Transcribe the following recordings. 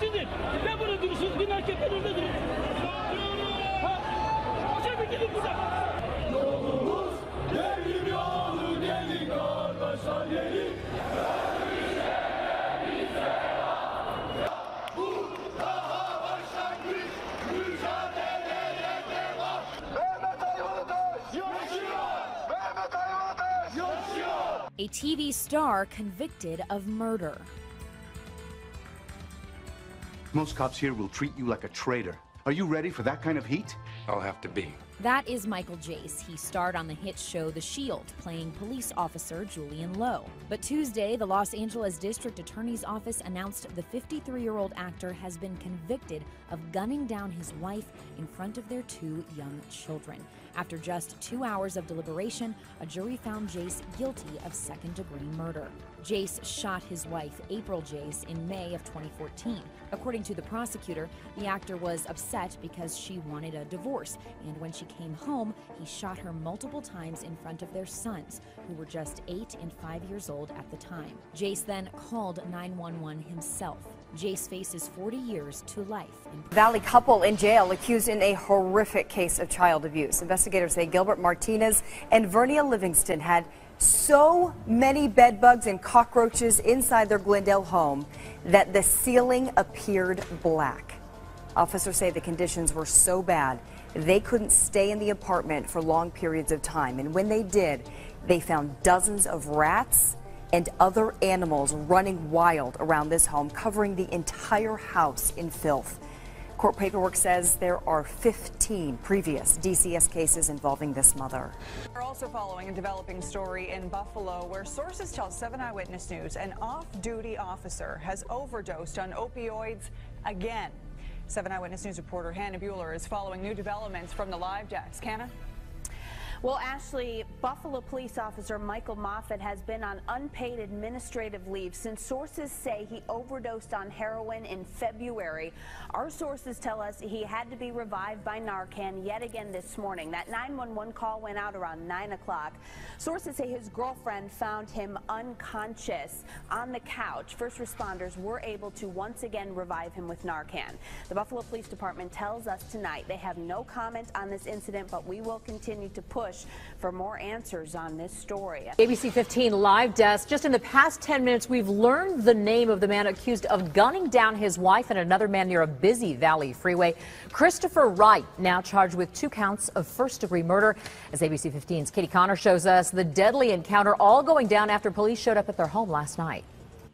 suçludur. Ne burada durursunuz? Bir AKP'nin önünde durun. Boşa bir gidin buradan. Yolumuz gelin yolu gelin kardeşler gelin. Bu daha başlangıç mücadeleye devam. Mehmet Ayvalıtaş yaşıyor. Mehmet Ayvalıtaş yaşıyor. A TV star convicted of murder. Most cops here will treat you like a traitor. Are you ready for that kind of heat? I'll have to be. That is Michael Jace. He starred on the hit show The Shield, playing police officer Julian Lowe. But Tuesday, the Los Angeles District Attorney's Office announced the 53-year-old actor has been convicted of gunning down his wife in front of their 2 young children. After just 2 hours of deliberation, a jury found Jace guilty of second-degree murder. Jace shot his wife, April Jace, in May of 2014. According to the prosecutor, the actor was upset because she wanted a divorce, and when she came home, he shot her multiple times in front of their sons, who were just 8 and 5 years old at the time. Jace then called 911 himself. Jace faces 40 years to life. Valley couple in jail accused in a horrific case of child abuse. Investigators say Gilbert Martinez and Vernia Livingston had so many bed bugs and cockroaches inside their Glendale home that the ceiling appeared black. Officers say the conditions were so bad they couldn't stay in the apartment for long periods of time. And when they did, they found dozens of rats and other animals running wild around this home, covering the entire house in filth. Court paperwork says there are 15 previous DCS cases involving this mother. We're also following a developing story in Buffalo where sources tell 7 Eyewitness News an off-duty officer has overdosed on opioids again. 7 Eyewitness News reporter Hannah Bueller is following new developments from the live desk. Hannah? Well, Ashley, Buffalo police officer Michael Moffett has been on unpaid administrative leave since sources say he overdosed on heroin in February. Our sources tell us he had to be revived by Narcan yet again this morning. That 911 call went out around 9 o'clock. Sources say his girlfriend found him unconscious on the couch. First responders were able to once again revive him with Narcan. The Buffalo Police Department tells us tonight they have no comment on this incident, but we will continue to push for more answers on this story. ABC 15 live desk. Just in the past 10 minutes, we've learned the name of the man accused of gunning down his wife and another man near a busy Valley freeway. Christopher Wright, now charged with 2 counts of first-degree murder. As ABC 15's Katie Connor shows us, the deadly encounter all going down after police showed up at their home last night.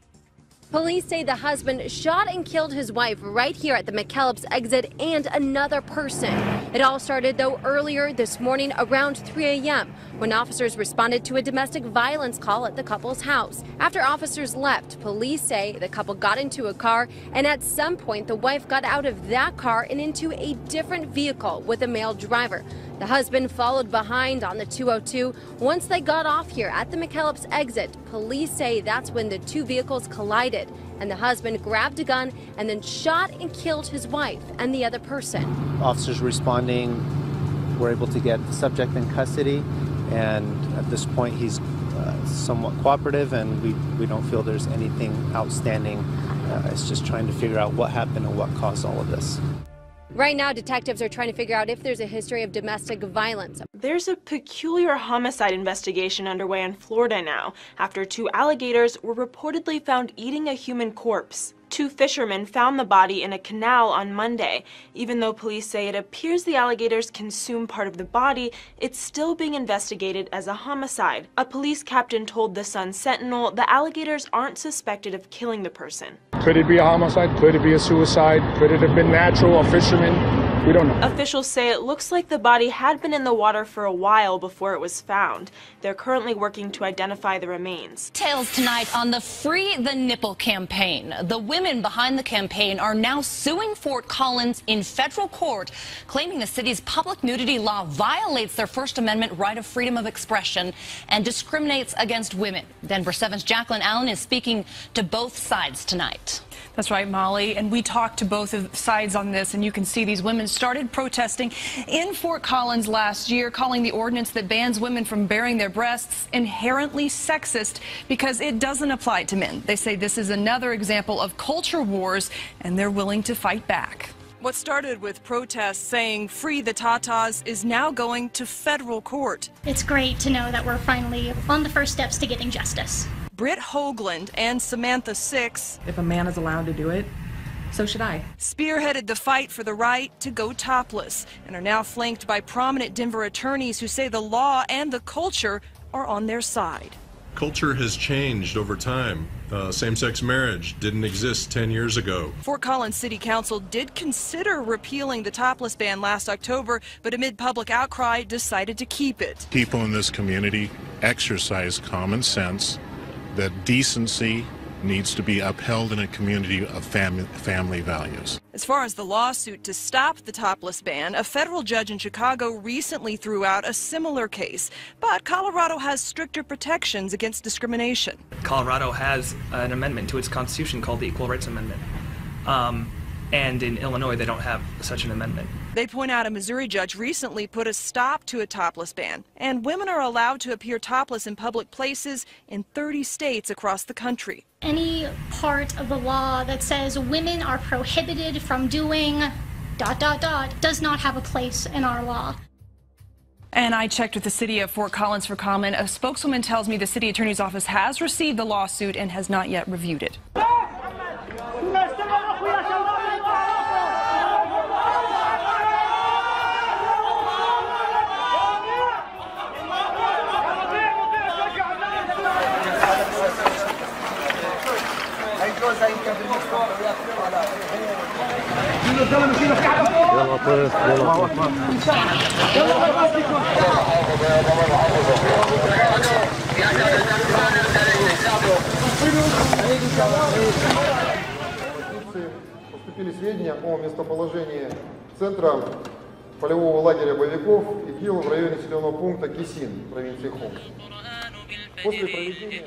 Police say the husband shot and killed his wife right here at the McKellips exit and another person. It all started, though, earlier this morning around 3 a.m. when officers responded to a domestic violence call at the couple's house. After officers left, police say the couple got into a car, and at some point the wife got out of that car and into a different vehicle with a male driver. The husband followed behind on the 202. Once they got off here at the McKellips exit, police say that's when the 2 vehicles collided, and the husband grabbed a gun and then shot and killed his wife and the other person. Officers responding were able to get the subject in custody, and at this point he's somewhat cooperative, and we don't feel there's anything outstanding. It's just trying to figure out what happened and what caused all of this. Right now, detectives are trying to figure out if there's a history of domestic violence. There's a peculiar homicide investigation underway in Florida now, after 2 alligators were reportedly found eating a human corpse. 2 fishermen found the body in a canal on Monday. Even though police say it appears the alligators consumed part of the body, it's still being investigated as a homicide. A police captain told the Sun Sentinel the alligators aren't suspected of killing the person. Could it be a homicide? Could it be a suicide? Could it have been natural, a fisherman? We don't know. Officials say it looks like the body had been in the water for a while before it was found. They're currently working to identify the remains. Tales tonight on the Free the Nipple campaign. The women behind the campaign are now suing Fort Collins in federal court, claiming the city's public nudity law violates their First Amendment right of freedom of expression and discriminates against women. Denver 7's Jacqueline Allen is speaking to both sides tonight. That's right, Molly. And we talked to both sides on this, and you can see these women started protesting in Fort Collins last year, calling the ordinance that bans women from baring their breasts inherently sexist because it doesn't apply to men. They say this is another example of culture wars, and they're willing to fight back. What started with protests saying free the Tatas is now going to federal court. It's great to know that we're finally on the first steps to getting justice. Britt Hoagland and Samantha Six, if a man is allowed to do it, so should I, spearheaded the fight for the right to go topless and are now flanked by prominent Denver attorneys who say the law and the culture are on their side. Culture has changed over time. Same-sex marriage didn't exist 10 years ago. Fort Collins City Council did consider repealing the topless ban last October, but amid public outcry decided to keep it. People in this community exercise common sense that decency needs to be upheld in a community of family values. As far as the lawsuit to stop the topless ban, a federal judge in Chicago recently threw out a similar case. But Colorado has stricter protections against discrimination. Colorado has an amendment to its constitution called the Equal Rights Amendment. And in Illinois, they don't have such an amendment. They point out a Missouri judge recently put a stop to a topless ban, and women are allowed to appear topless in public places in 30 states across the country. Any part of the law that says women are prohibited from doing ... does not have a place in our law. And I checked with the city of Fort Collins for comment. A spokeswoman tells me the city attorney's office has received the lawsuit and has not yet reviewed it. Поступили сведения о местоположении центра полевого лагеря боевиков ИГИЛ в районе населенного пункта Кисин, провинции Хомс. После проведения...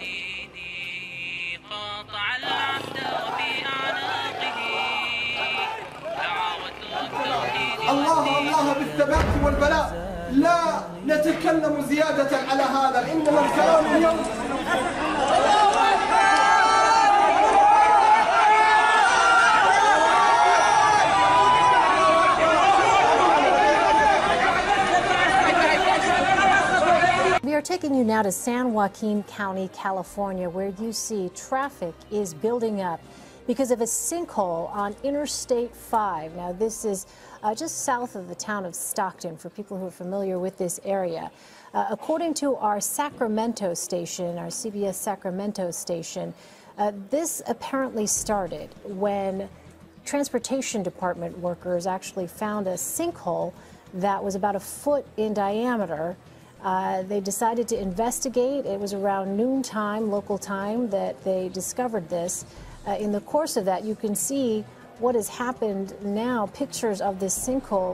الله بالثبات والبلاء لا نتكلم زيادة على هذا إنما الكلام اليوم We are taking you now to San Joaquin County, California, where you see traffic is building up because of a sinkhole on Interstate 5. Now, this is just south of the town of Stockton, for people who are familiar with this area. According to our Sacramento station, our CBS Sacramento station, this apparently started when Transportation Department workers actually found a sinkhole that was about a foot in diameter. They decided to investigate. It was around noontime, local time, that they discovered this. In the course of that, you can see what has happened now. Pictures of this sinkhole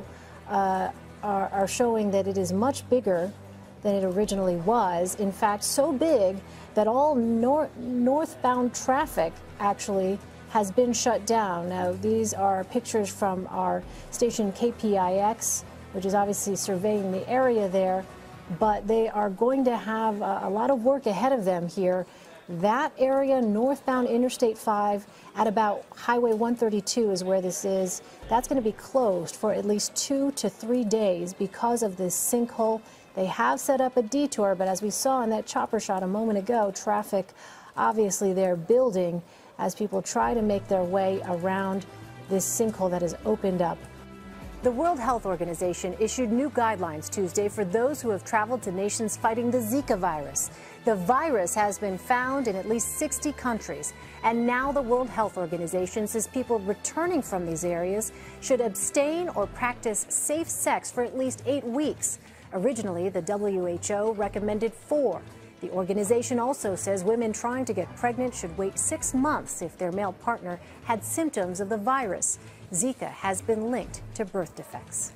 are showing that it is much bigger than it originally was. In fact, so big that all northbound traffic actually has been shut down. Now, these are pictures from our station KPIX, which is obviously surveying the area there, but they are going to have a lot of work ahead of them here. That area, northbound Interstate 5, at about Highway 132 is where this is. That's going to be closed for at least 2 to 3 days because of this sinkhole. They have set up a detour, but as we saw in that chopper shot a moment ago, traffic obviously they're building as people try to make their way around this sinkhole that has opened up. The World Health Organization issued new guidelines Tuesday for those who have traveled to nations fighting the Zika virus. The virus has been found in at least 60 countries, and now the World Health Organization says people returning from these areas should abstain or practice safe sex for at least 8 weeks. Originally, the WHO recommended 4. The organization also says women trying to get pregnant should wait 6 months if their male partner had symptoms of the virus. Zika has been linked to birth defects.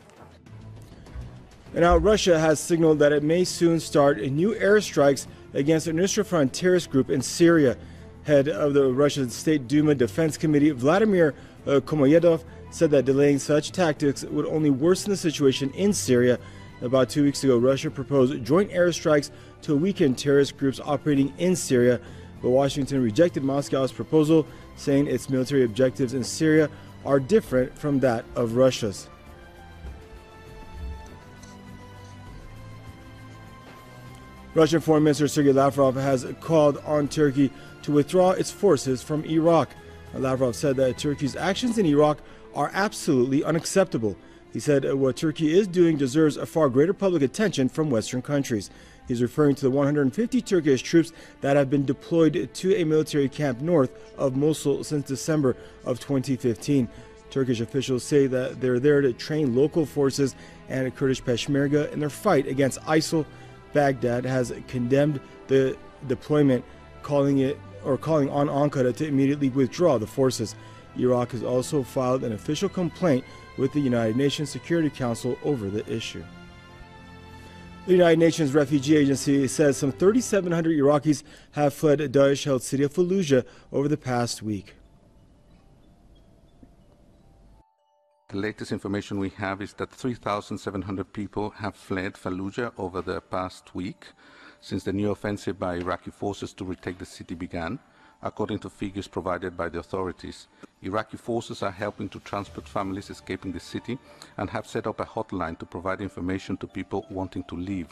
And now Russia has signaled that it may soon start new airstrikes against the Nusra Front terrorist group in Syria. Head of the Russian State Duma Defense Committee, Vladimir Komoyedov, said that delaying such tactics would only worsen the situation in Syria. About 2 weeks ago, Russia proposed joint airstrikes to weaken terrorist groups operating in Syria, but Washington rejected Moscow's proposal, saying its military objectives in Syria are different from that of Russia's. Russian Foreign Minister Sergei Lavrov has called on Turkey to withdraw its forces from Iraq. Lavrov said that Turkey's actions in Iraq are absolutely unacceptable. He said what Turkey is doing deserves a far greater public attention from Western countries. He's referring to the 150 Turkish troops that have been deployed to a military camp north of Mosul since December of 2015. Turkish officials say that they're there to train local forces and Kurdish Peshmerga in their fight against ISIL. Baghdad has condemned the deployment, calling on Ankara to immediately withdraw the forces. Iraq has also filed an official complaint with the United Nations Security Council over the issue. The United Nations Refugee Agency says some 3,700 Iraqis have fled Daesh-held city of Fallujah over the past week. The latest information we have is that 3,700 people have fled Fallujah over the past week since the new offensive by Iraqi forces to retake the city began, according to figures provided by the authorities. Iraqi forces are helping to transport families escaping the city and have set up a hotline to provide information to people wanting to leave.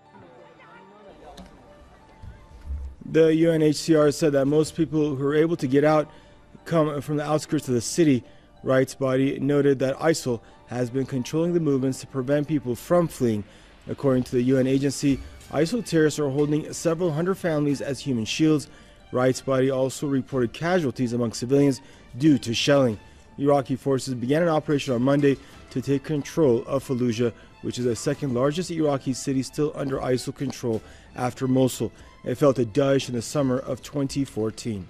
The UNHCR said that most people who are able to get out come from the outskirts of the city. Rights body noted that ISIL has been controlling the movements to prevent people from fleeing. According to the UN agency, ISIL terrorists are holding several hundred families as human shields. Rights body also reported casualties among civilians due to shelling. Iraqi forces began an operation on Monday to take control of Fallujah, which is the second largest Iraqi city still under ISIL control after Mosul. It fell to Daesh in the summer of 2014.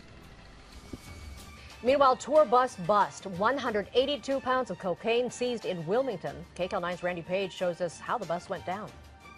Meanwhile, tour bus bust. 182 pounds of cocaine seized in Wilmington. KCAL9's Randy Page shows us how the bus went down.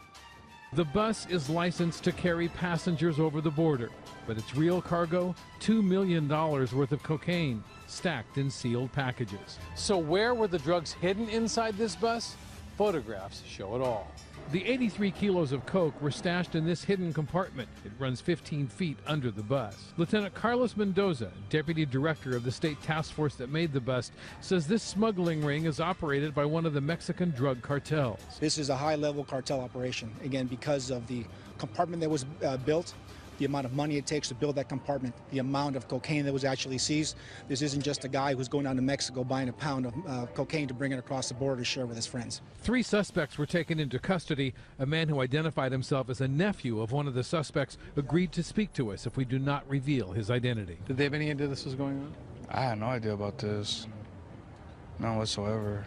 The bus is licensed to carry passengers over the border, but its real cargo, $2 million worth of cocaine, stacked in sealed packages. So where were the drugs hidden inside this bus? Photographs show it all. The 83 kilos of coke were stashed in this hidden compartment. It runs 15 feet under the bus. Lieutenant Carlos Mendoza, deputy director of the state task force that made the bust, says this smuggling ring is operated by one of the Mexican drug cartels. This is a high-level cartel operation, again, because of the compartment that was built, the amount of money it takes to build that compartment, the amount of cocaine that was actually seized. This isn't just a guy who's going down to Mexico buying a pound of cocaine to bring it across the border to share with his friends. 3 suspects were taken into custody. A man who identified himself as a nephew of one of the suspects agreed to speak to us if we do not reveal his identity. Did they have any idea this was going on? I had no idea about this. None whatsoever.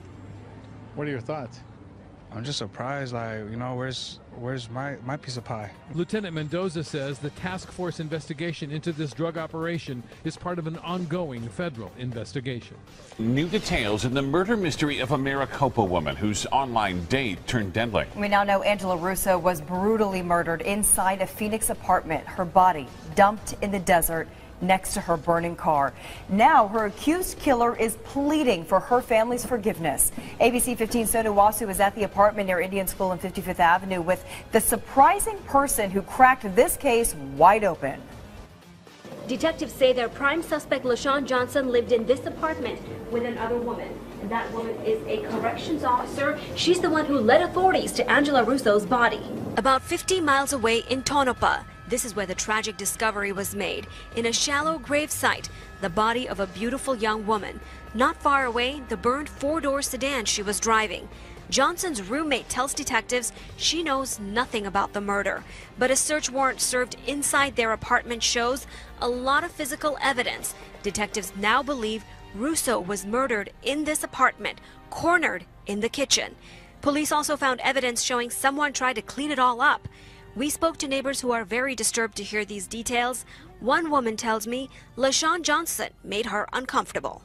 What are your thoughts? I'm just surprised, like, you know, where's my piece of pie? Lieutenant Mendoza says the task force investigation into this drug operation is part of an ongoing federal investigation. New details in the murder mystery of a Maricopa woman whose online date turned deadly. We now know Angela Russo was brutally murdered inside a Phoenix apartment. Her body dumped in the desert next to her burning car. Now her accused killer is pleading for her family's forgiveness. ABC 15's Sonu Wasu was at the apartment near Indian School on 55th Avenue with the surprising person who cracked this case wide open. Detectives say their prime suspect, LaShawn Johnson, lived in this apartment with another woman. And that woman is a corrections officer. She's the one who led authorities to Angela Russo's body. About 50 miles away in Tonopah, this is where the tragic discovery was made. In a shallow grave site, the body of a beautiful young woman. Not far away, the burned 4-door sedan she was driving. Johnson's roommate tells detectives she knows nothing about the murder, but a search warrant served inside their apartment shows a lot of physical evidence. Detectives now believe Russo was murdered in this apartment, cornered in the kitchen. Police also found evidence showing someone tried to clean it all up. We spoke to neighbors who are very disturbed to hear these details. One woman tells me LaShawn Johnson made her uncomfortable.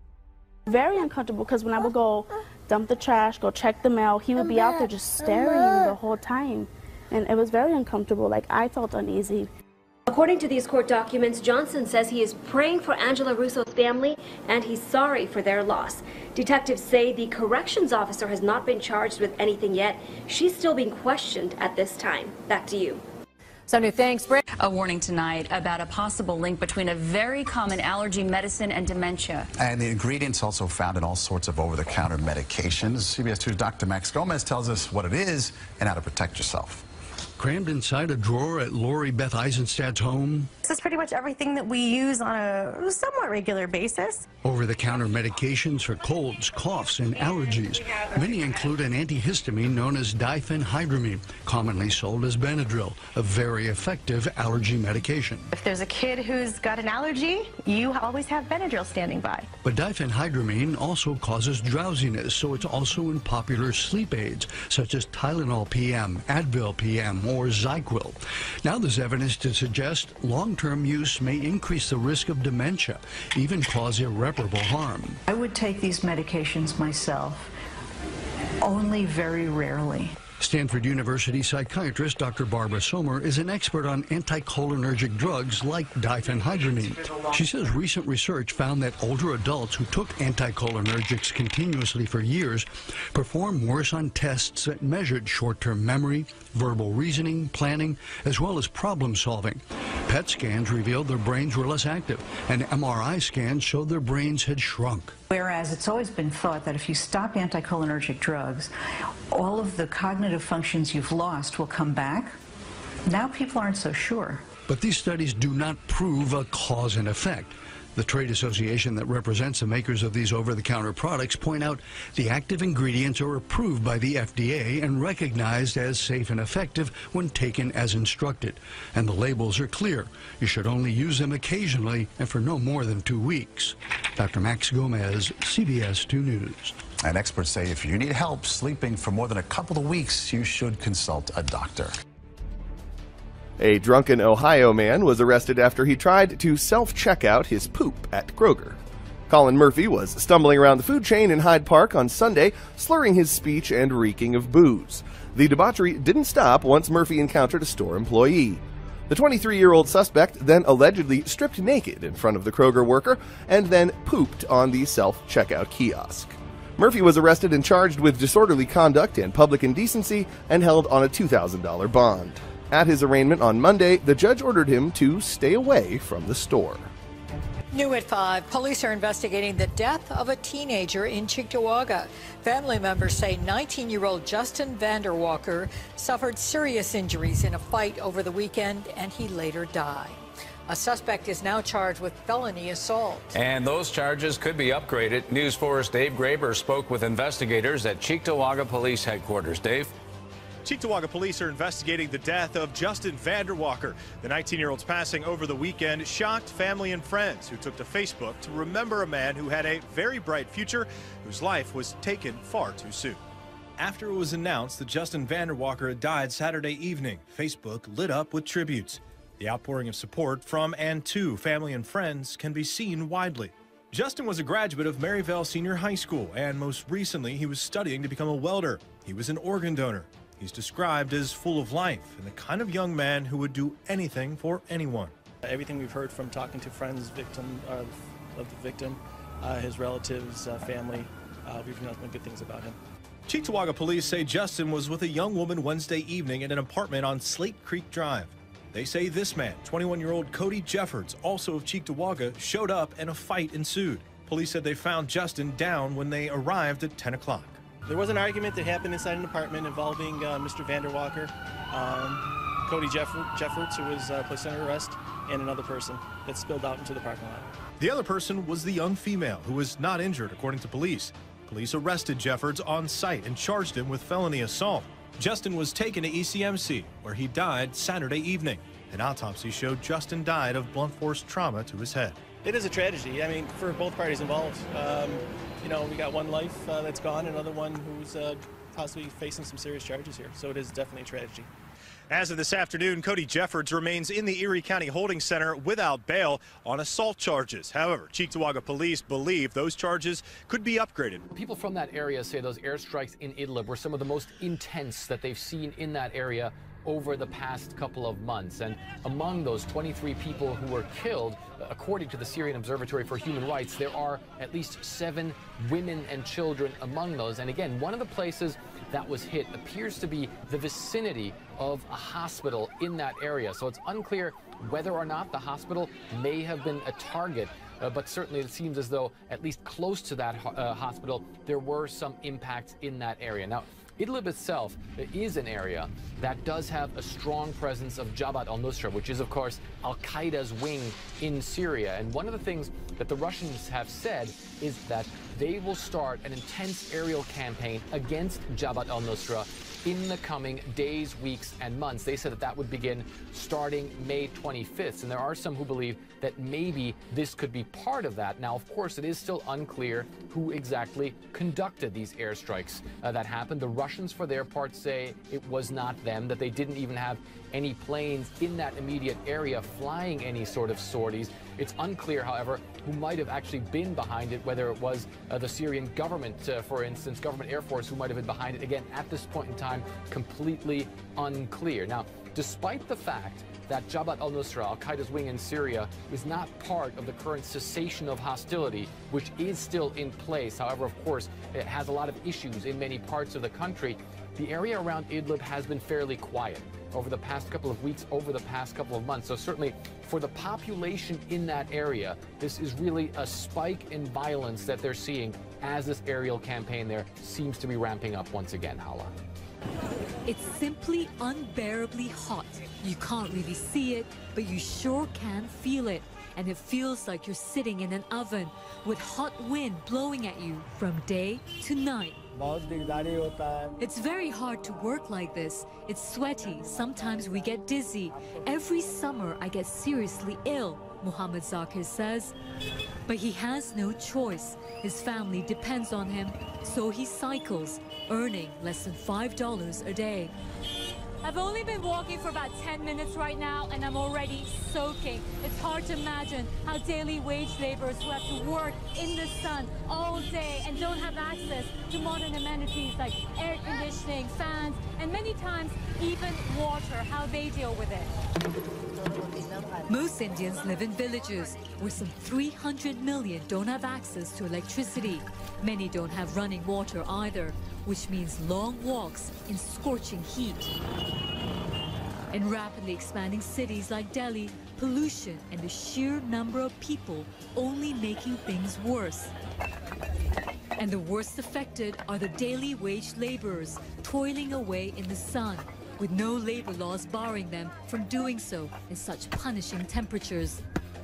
Very uncomfortable because when I would go dump the trash, go check the mail, he would be out there just staring the whole time. And it was very uncomfortable. Like, I felt uneasy. According to these court documents, Johnson says he is praying for Angela Russo's family and he's sorry for their loss. Detectives say the corrections officer has not been charged with anything yet. She's still being questioned at this time. Back to you. Sonia, thanks. A warning tonight about a possible link between a very common allergy medicine and dementia. And the ingredients also found in all sorts of over-the-counter medications. CBS 2's Dr. Max Gomez tells us what it is and how to protect yourself. Crammed inside a drawer at Lori Beth Eisenstadt's home. This is pretty much everything that we use on a somewhat regular basis. Over-the-counter medications for colds, coughs, and allergies. Many include an antihistamine known as diphenhydramine, commonly sold as Benadryl, a very effective allergy medication. If there's a kid who's got an allergy, you always have Benadryl standing by. But diphenhydramine also causes drowsiness, so it's also in popular sleep aids, such as Tylenol PM, Advil PM, or ZyQuil. Now there's evidence to suggest long-term use may increase the risk of dementia, even cause irreparable harm. I would take these medications myself, only very rarely. Stanford University psychiatrist Dr. Barbara Sommer is an expert on anticholinergic drugs like diphenhydramine. She says recent research found that older adults who took anticholinergics continuously for years performed worse on tests that measured short-term memory, verbal reasoning, planning, as well as problem solving. PET scans revealed their brains were less active, and MRI scans showed their brains had shrunk. Whereas it's always been thought that if you stop anticholinergic drugs, all of the cognitive functions you've lost will come back. Now people aren't so sure. But these studies do not prove a cause and effect. The trade association that represents the makers of these over-the-counter products point out the active ingredients are approved by the FDA and recognized as safe and effective when taken as instructed. And the labels are clear. You should only use them occasionally and for no more than 2 weeks. Dr. Max Gomez, CBS 2 News. And experts say if you need help sleeping for more than a couple of weeks, you should consult a doctor. A drunken Ohio man was arrested after he tried to self-check out his poop at Kroger. Colin Murphy was stumbling around the food chain in Hyde Park on Sunday, slurring his speech and reeking of booze. The debauchery didn't stop once Murphy encountered a store employee. The 23-year-old suspect then allegedly stripped naked in front of the Kroger worker and then pooped on the self-checkout kiosk. Murphy was arrested and charged with disorderly conduct and public indecency and held on a $2,000 bond. At his arraignment on Monday, the judge ordered him to stay away from the store. New at 5, police are investigating the death of a teenager in Cheektowaga. Family members say 19-year-old Justin Vanderwalker suffered serious injuries in a fight over the weekend, and he later died. A suspect is now charged with felony assault. And those charges could be upgraded. News 4's Dave Graber spoke with investigators at Cheektowaga Police Headquarters. Dave? Cheektowaga police are investigating the death of Justin Vanderwalker. The 19-year-old's passing over the weekend shocked family and friends who took to Facebook to remember a man who had a very bright future, whose life was taken far too soon. After it was announced that Justin Vanderwalker had died Saturday evening, Facebook lit up with tributes. The outpouring of support from and to family and friends can be seen widely. Justin was a graduate of Maryvale Senior High School, and most recently he was studying to become a welder. He was an organ donor. He's described as full of life and the kind of young man who would do anything for anyone. Everything we've heard from talking to friends of the victim, his relatives, family, we've heard nothing but good things about him. Cheektowaga police say Justin was with a young woman Wednesday evening in an apartment on Slate Creek Drive. They say this man, 21-year-old Cody Jeffords, also of Cheektowaga, showed up and a fight ensued. Police said they found Justin down when they arrived at 10 o'clock. There was an argument that happened inside an apartment involving Mr. Vanderwalker, Cody Jeffords, who was placed under arrest, and another person that spilled out into the parking lot. The other person was the young female who was not injured, according to police. Police arrested Jeffords on site and charged him with felony assault. Justin was taken to ECMC, where he died Saturday evening. An autopsy showed Justin died of blunt force trauma to his head. It is a tragedy, I mean, for both parties involved. You know, we got one life that's gone, another one who's possibly facing some serious charges here. So it is definitely a tragedy. As of this afternoon, Cody Jeffords remains in the Erie County Holding Center without bail on assault charges. However, Cheektowaga police believe those charges could be upgraded. People from that area say those airstrikes in Idlib were some of the most intense that they've seen in that area over the past couple of months. And among those 23 people who were killed, according to the Syrian Observatory for Human Rights, there are at least 7 women and children among those. And again, one of the places that was hit appears to be the vicinity of a hospital in that area. So it's unclear whether or not the hospital may have been a target. But certainly it seems as though at least close to that hospital, there were some impacts in that area. Now, Idlib itself is an area that does have a strong presence of Jabhat al-Nusra, which is, of course, al-Qaeda's wing in Syria. And one of the things that the Russians have said is that they will start an intense aerial campaign against Jabhat al-Nusra in the coming days, weeks, and months. They said that that would begin starting May 25th. And there are some who believe that maybe this could be part of that. Now, of course, it is still unclear who exactly conducted these airstrikes that happened. The Russians, for their part, say it was not them, that they didn't even have any planes in that immediate area flying any sort of sorties. It's unclear, however, who might have actually been behind it, whether it was the Syrian government, for instance, government Air Force, who might have been behind it. Again, at this point in time, completely unclear. Now, despite the fact that Jabhat al-Nusra, al-Qaeda's wing in Syria, is not part of the current cessation of hostility, which is still in place. However, of course, it has a lot of issues in many parts of the country. The area around Idlib has been fairly quiet over the past couple of weeks, over the past couple of months. So certainly for the population in that area, this is really a spike in violence that they're seeing as this aerial campaign there seems to be ramping up once again. Hala. It's simply unbearably hot. You can't really see it, but you sure can feel it. And it feels like you're sitting in an oven with hot wind blowing at you from day to night. It's very hard to work like this. It's sweaty. Sometimes we get dizzy. Every summer I get seriously ill, Muhammad Zakir says. But he has no choice. His family depends on him, so he cycles, earning less than $5 a day. I've only been walking for about 10 minutes right now, and I'm already soaking. It's hard to imagine how daily wage laborers who have to work in the sun all day and don't have access to modern amenities like air conditioning, fans, and many times even water, how they deal with it. Most Indians live in villages where some 300 million don't have access to electricity. Many don't have running water either, which means long walks in scorching heat. In rapidly expanding cities like Delhi, pollution and the sheer number of people only making things worse. And the worst affected are the daily wage laborers toiling away in the sun, with no labor laws barring them from doing so in such punishing temperatures.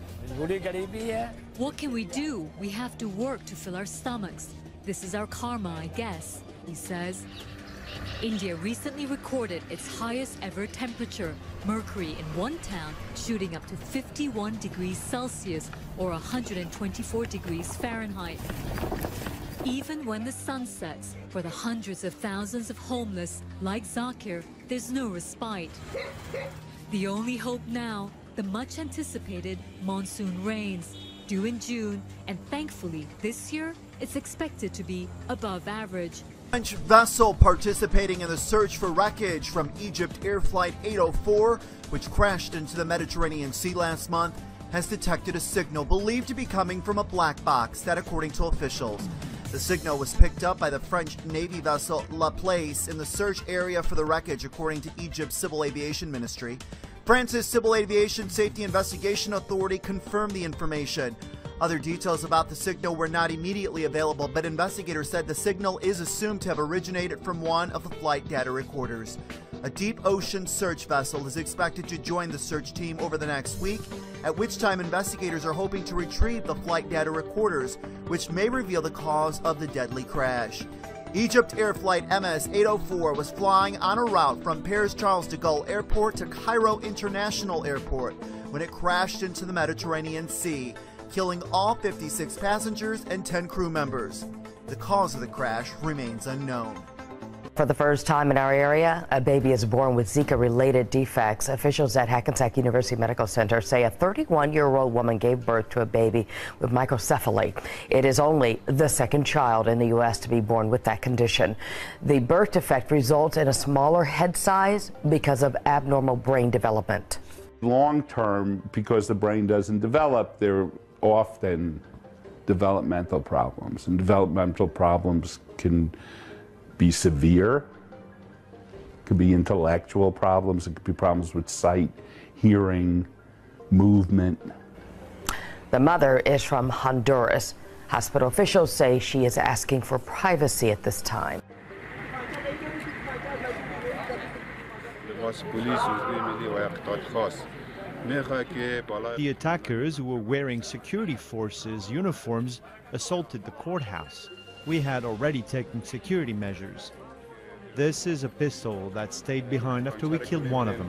What can we do? We have to work to fill our stomachs. This is our karma, I guess, he says. India recently recorded its highest ever temperature, mercury in one town shooting up to 51 degrees Celsius or 124 degrees Fahrenheit. Even when the sun sets, for the hundreds of thousands of homeless like Zakir, there's no respite. The only hope now, the much anticipated monsoon rains, due in June, and thankfully this year it's expected to be above average. French vessel participating in the search for wreckage from Egypt Air Flight 804, which crashed into the Mediterranean Sea last month, has detected a signal believed to be coming from a black box, that according to officials. The signal was picked up by the French Navy vessel La Place in the search area for the wreckage, according to Egypt's Civil Aviation Ministry. France's Civil Aviation Safety Investigation Authority confirmed the information. Other details about the signal were not immediately available, but investigators said the signal is assumed to have originated from one of the flight data recorders. A deep ocean search vessel is expected to join the search team over the next week, at which time investigators are hoping to retrieve the flight data recorders, which may reveal the cause of the deadly crash. Egypt Air Flight MS-804 was flying on a route from Paris-Charles de Gaulle Airport to Cairo International Airport when it crashed into the Mediterranean Sea, killing all 56 passengers and 10 crew members. The cause of the crash remains unknown. For the first time in our area, a baby is born with Zika-related defects. Officials at Hackensack University Medical Center say a 31-year-old woman gave birth to a baby with microcephaly. It is only the second child in the U.S. to be born with that condition. The birth defect results in a smaller head size because of abnormal brain development. Long term, because the brain doesn't develop, there are often developmental problems, and developmental problems can be severe. It could be intellectual problems. It could be problems with sight, hearing, movement. The mother is from Honduras. Hospital officials say she is asking for privacy at this time. The attackers, who were wearing security forces uniforms, assaulted the courthouse. We had already taken security measures. This is a pistol that stayed behind after we killed one of them.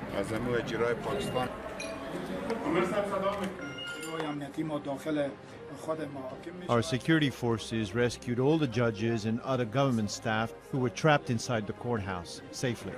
Our security forces rescued all the judges and other government staff who were trapped inside the courthouse safely.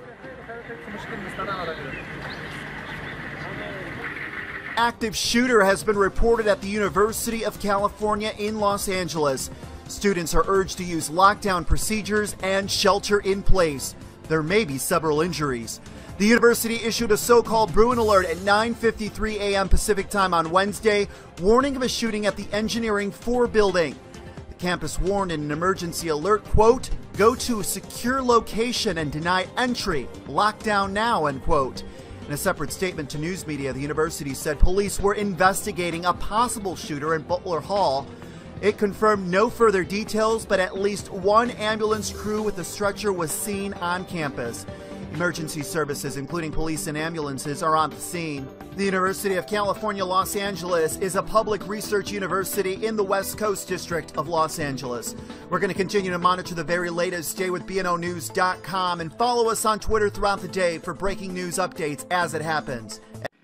Active shooter has been reported at the University of California in Los Angeles. Students are urged to use lockdown procedures and shelter in place. There may be several injuries. The university issued a so-called Bruin alert at 9:53 a.m. Pacific time on Wednesday, warning of a shooting at the Engineering 4 building. The campus warned in an emergency alert, quote, "Go to a secure location and deny entry. Lockdown now," end quote. In a separate statement to news media, the university said police were investigating a possible shooter in Butler Hall. It confirmed no further details, but at least one ambulance crew with a stretcher was seen on campus. Emergency services, including police and ambulances, are on the scene. The University of California, Los Angeles is a public research university in the West Coast District of Los Angeles. We're going to continue to monitor the very latest. Stay with BNOnews.com and follow us on Twitter throughout the day for breaking news updates as it happens.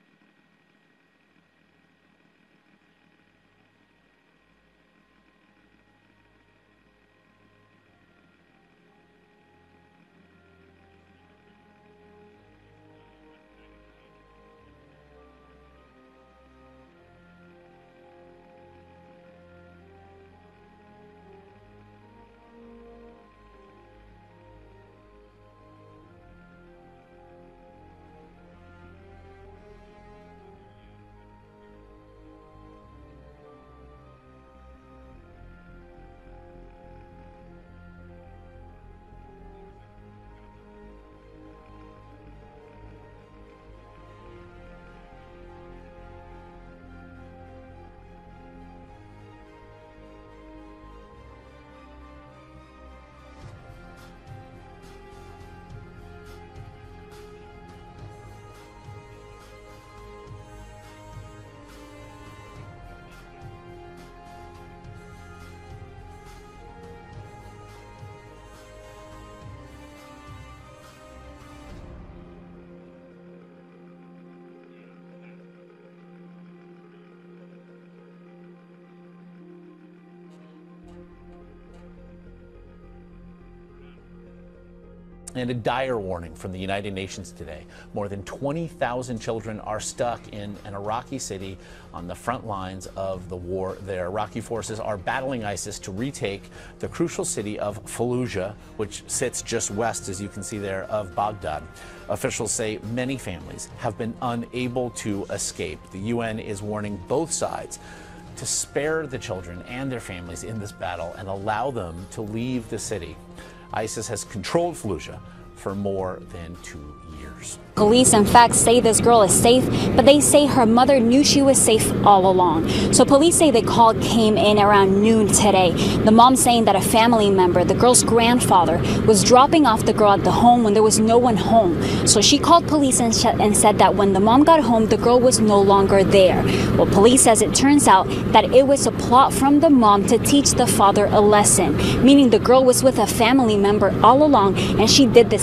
And a dire warning from the United Nations today. More than 20,000 children are stuck in an Iraqi city on the front lines of the war there. Iraqi forces are battling ISIS to retake the crucial city of Fallujah, which sits just west, as you can see there, of Baghdad. Officials say many families have been unable to escape. The UN is warning both sides to spare the children and their families in this battle and allow them to leave the city. ISIS has controlled Fallujah for more than 2 years. Police, in fact, say this girl is safe, but they say her mother knew she was safe all along. So police say the call came in around noon today. The mom saying that a family member, the girl's grandfather, was dropping off the girl at the home when there was no one home. So she called police and said that when the mom got home, the girl was no longer there. Well, police says it turns out that it was a plot from the mom to teach the father a lesson, meaning the girl was with a family member all along, and she did this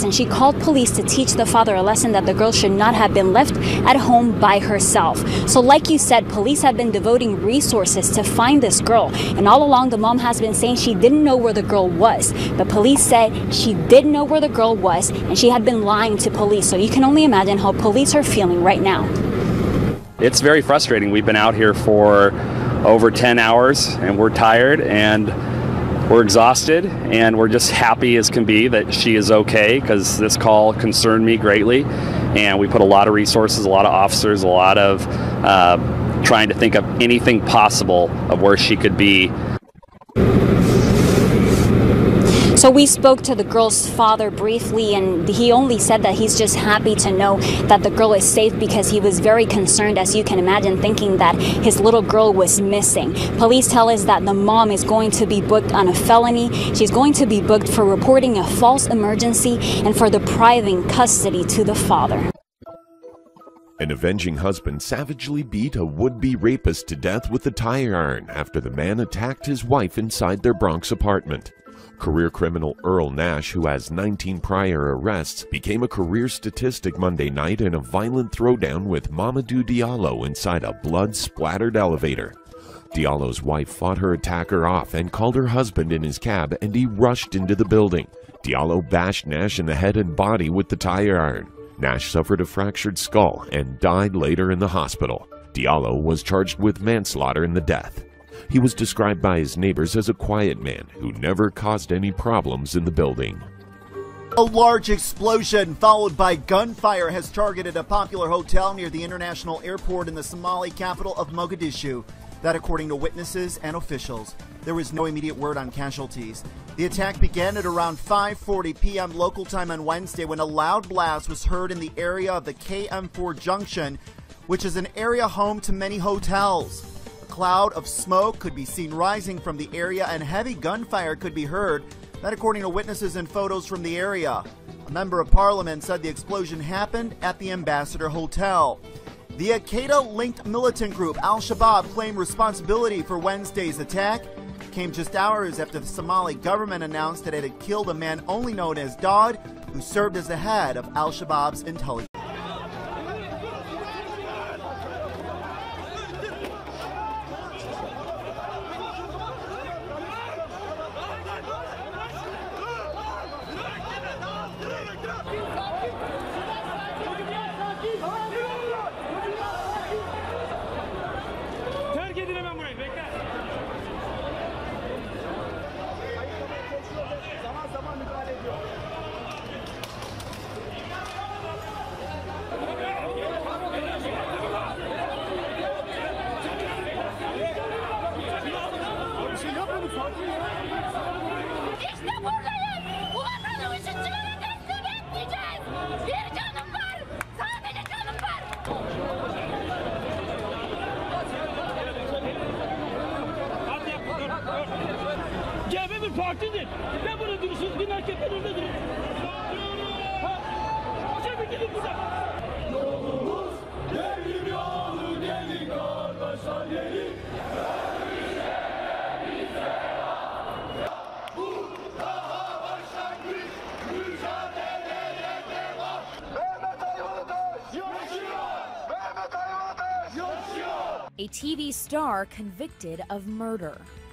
and she called police to teach the father a lesson that the girl should not have been left at home by herself. So like you said, police have been devoting resources to find this girl, and all along the mom has been saying she didn't know where the girl was. But police said she did know where the girl was, and she had been lying to police. So you can only imagine how police are feeling right now. It's very frustrating. We've been out here for over 10 hours and we're tired and we're exhausted, and we're just happy as can be that she is okay, because this call concerned me greatly, and we put a lot of resources, a lot of officers, a lot of trying to think of anything possible of where she could be. So we spoke to the girl's father briefly, and he only said that he's just happy to know that the girl is safe, because he was very concerned, as you can imagine, thinking that his little girl was missing. Police tell us that the mom is going to be booked on a felony. She's going to be booked for reporting a false emergency and for depriving custody to the father. An avenging husband savagely beat a would-be rapist to death with a tire iron after the man attacked his wife inside their Bronx apartment. Career criminal Earl Nash, who has 19 prior arrests, became a career statistic Monday night in a violent throwdown with Mamadou Diallo inside a blood-splattered elevator. Diallo's wife fought her attacker off and called her husband in his cab, and he rushed into the building. Diallo bashed Nash in the head and body with the tire iron. Nash suffered a fractured skull and died later in the hospital. Diallo was charged with manslaughter in the death. He was described by his neighbors as a quiet man who never caused any problems in the building. A large explosion followed by gunfire has targeted a popular hotel near the international airport in the Somali capital of Mogadishu. That according to witnesses and officials. There was no immediate word on casualties. The attack began at around 5:40 p.m. local time on Wednesday when a loud blast was heard in the area of the KM4 Junction, which is an area home to many hotels. A cloud of smoke could be seen rising from the area, and heavy gunfire could be heard. That according to witnesses and photos from the area. A member of parliament said the explosion happened at the Ambassador Hotel. The Al-Qaeda-linked militant group Al-Shabaab claimed responsibility for Wednesday's attack. It came just hours after the Somali government announced that it had killed a man only known as Daud, who served as the head of Al-Shabaab's intelligence. Partidir. Ne burada durursunuz? Bin AKP'nin önünde durun. Çabuk gidin buradan. Yolumuz devrim yolu gelin kardeşler gelin. Bu daha başlangıç. Mücadeleye devam. Mehmet Ayvalıtaş yaşıyor. Mehmet Ayvalıtaş yaşıyor. A TV star convicted of murder.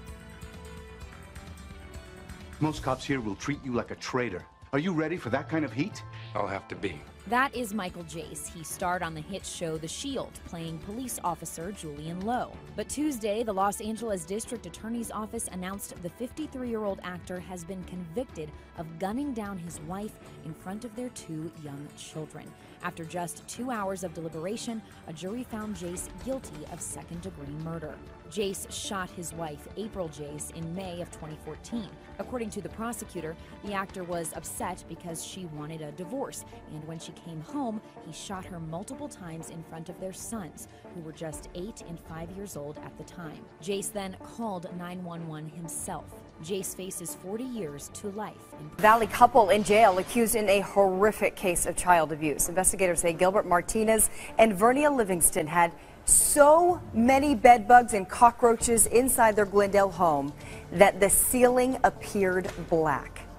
Most cops here will treat you like a traitor. Are you ready for that kind of heat? I'll have to be. That is Michael Jace. He starred on the hit show The Shield, playing police officer Julian Lowe. But Tuesday, the Los Angeles District Attorney's Office announced the 53-year-old actor has been convicted of gunning down his wife in front of their 2 young children. After just 2 hours of deliberation, a jury found Jace guilty of second-degree murder. Jace shot his wife, April Jace, in May of 2014. According to the prosecutor, the actor was upset because she wanted a divorce, and when she came home, he shot her multiple times in front of their sons, who were just 8 and 5 years old at the time. Jace then called 911 himself. Jace faces 40 years to life. Valley couple in jail accused in a horrific case of child abuse. Investigators say Gilbert Martinez and Vernia Livingston had so many bed bugs and cockroaches inside their Glendale home that the ceiling appeared black.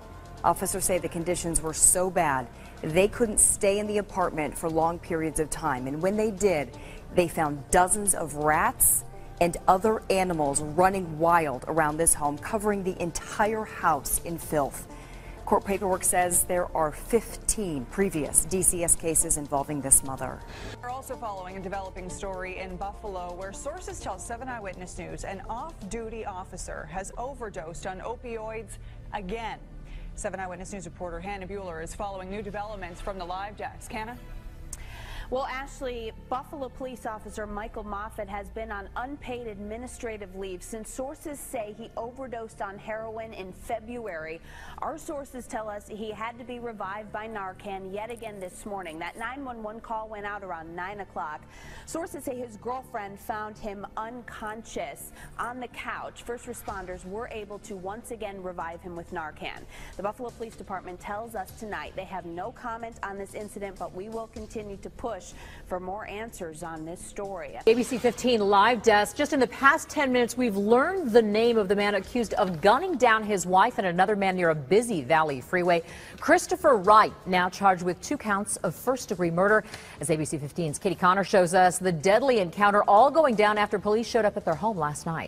Officers say the conditions were so bad they couldn't stay in the apartment for long periods of time. And when they did, they found dozens of rats and other animals running wild around this home, covering the entire house in filth. Court paperwork says there are 15 previous DCS cases involving this mother. We're also following a developing story in Buffalo where sources tell 7 Eyewitness News an off-duty officer has overdosed on opioids again. 7 Eyewitness News reporter Hannah Bueller is following new developments from the live desk. Hannah? Well, Ashley, Buffalo police officer Michael Moffett has been on unpaid administrative leave since sources say he overdosed on heroin in February. Our sources tell us he had to be revived by Narcan yet again this morning. That 911 call went out around 9 o'clock. Sources say his girlfriend found him unconscious on the couch. First responders were able to once again revive him with Narcan. The Buffalo Police Department tells us tonight they have no comment on this incident, but we will continue to push for more answers on this story. ABC 15 live desk. Just in the past 10 minutes, we've learned the name of the man accused of gunning down his wife and another man near a busy Valley freeway. Christopher Wright, now charged with 2 counts of first-degree murder. As ABC 15's Katie Connor shows us, the deadly encounter all going down after police showed up at their home last night.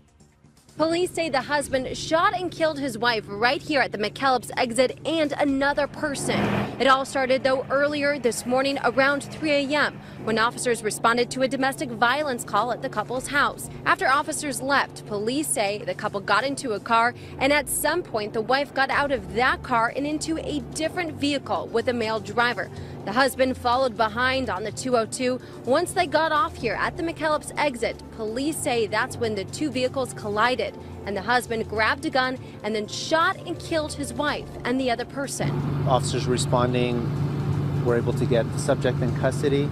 Police say the husband shot and killed his wife right here at the McKellips exit and another person. It all started, though, earlier this morning around 3 a.m. when officers responded to a domestic violence call at the couple's house. After officers left, police say the couple got into a car, and at some point the wife got out of that car and into a different vehicle with a male driver. The husband followed behind on the 202. Once they got off here at the McKellips exit, police say that's when the 2 vehicles collided, and the husband grabbed a gun and then shot and killed his wife and the other person. Officers responding were able to get the subject in custody,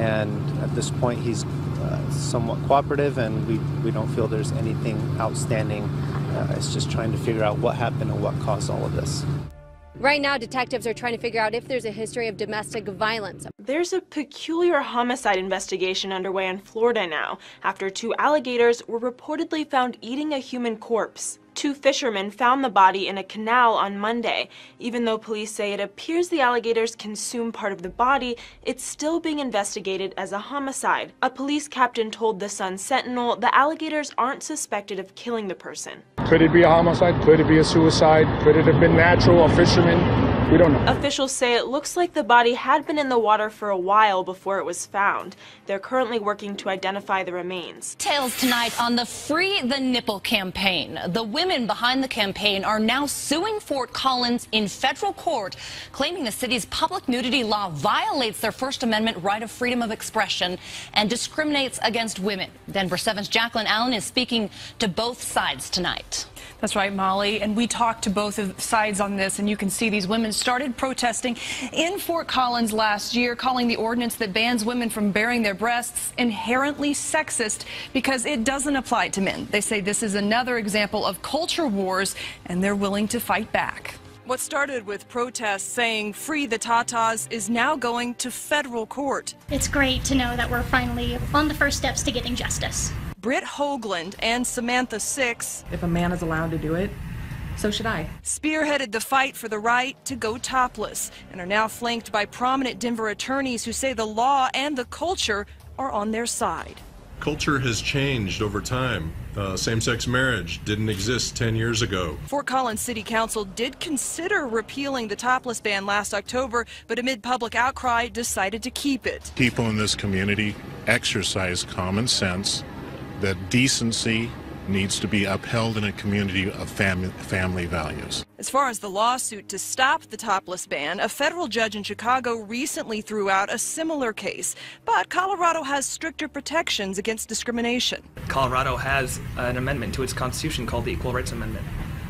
and at this point he's somewhat cooperative, and we don't feel there's anything outstanding. It's just trying to figure out what happened and what caused all of this. Right now, detectives are trying to figure out if there's a history of domestic violence. There's a peculiar homicide investigation underway in Florida now, after 2 alligators were reportedly found eating a human corpse. 2 fishermen found the body in a canal on Monday. Even though police say it appears the alligators consumed part of the body, it's still being investigated as a homicide. A police captain told the Sun Sentinel the alligators aren't suspected of killing the person. Could it be a homicide? Could it be a suicide? Could it have been natural, a fisherman? We don't know. Officials say it looks like the body had been in the water for a while before it was found. They're currently working to identify the remains. Details tonight on the Free the Nipple campaign. The women behind the campaign are now suing Fort Collins in federal court, claiming the city's public nudity law violates their First Amendment right of freedom of expression and discriminates against women. Denver 7's Jacqueline Allen is speaking to both sides tonight. That's right, Molly, and we talked to both sides on this, and you can see these women started protesting in Fort Collins last year, calling the ordinance that bans women from baring their breasts inherently sexist because it doesn't apply to men. They say this is another example of culture wars, and they're willing to fight back. What started with protests saying free the Tatas is now going to federal court. It's great to know that we're finally on the first steps to getting justice. Britt Hoagland and Samantha Six, if a man is allowed to do it, so should I, spearheaded the fight for the right to go topless and are now flanked by prominent Denver attorneys who say the law and the culture are on their side. Culture has changed over time. Same-sex marriage didn't exist 10 years ago. Fort Collins City Council did consider repealing the topless ban last October, but amid public outcry decided to keep it. People in this community exercise common sense that decency needs to be upheld in a community of family values. As far as the lawsuit to stop the topless ban, a federal judge in Chicago recently threw out a similar case. But Colorado has stricter protections against discrimination. Colorado has an amendment to its constitution called the Equal Rights Amendment.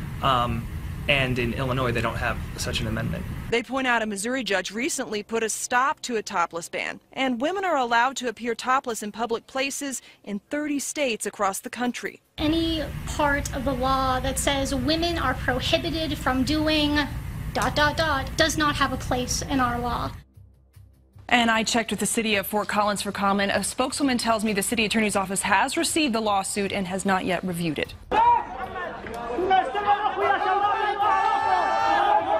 And in Illinois, they don't have such an amendment. They point out a Missouri judge recently put a stop to a topless ban, and women are allowed to appear topless in public places in 30 states across the country. Any part of the law that says women are prohibited from doing ... does not have a place in our law. And I checked with the city of Fort Collins for comment. A spokeswoman tells me the city attorney's office has received the lawsuit and has not yet reviewed it.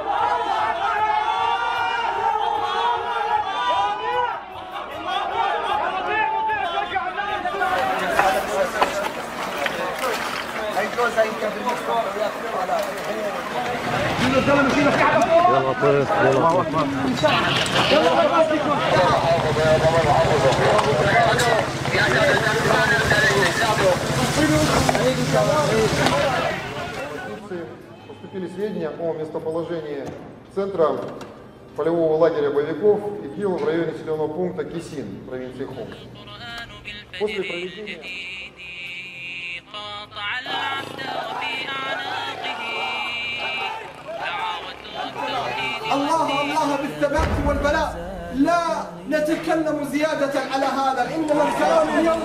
Поступили сведения о местоположении центра полевого лагеря боевиков ИГИЛ в районе населенного пункта Кисин, провинции Хомс. После проведения... الله بالثبات والبلاء لا نتكلم زيادة على هذا إنما الكلام اليوم